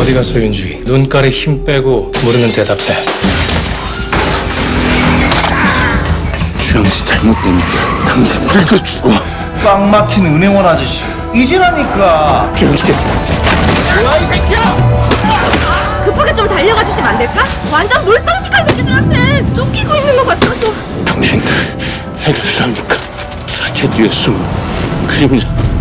어디 갔어, 윤주희? 눈깔에 힘 빼고 모르면 대답해. 형씨 잘못되니까 당신 늙어 죽어. 꽉 막힌 은행원 아저씨 이제라니까. 정신. 뭐야 이 새끼야! 급하게 좀 달려가 주시면 안 될까? 완전 몰상식한 새끼들한테 쫓기고 있는 것 같아서. 당신들 해결사니까 사체 뒤에 숨은 그림자.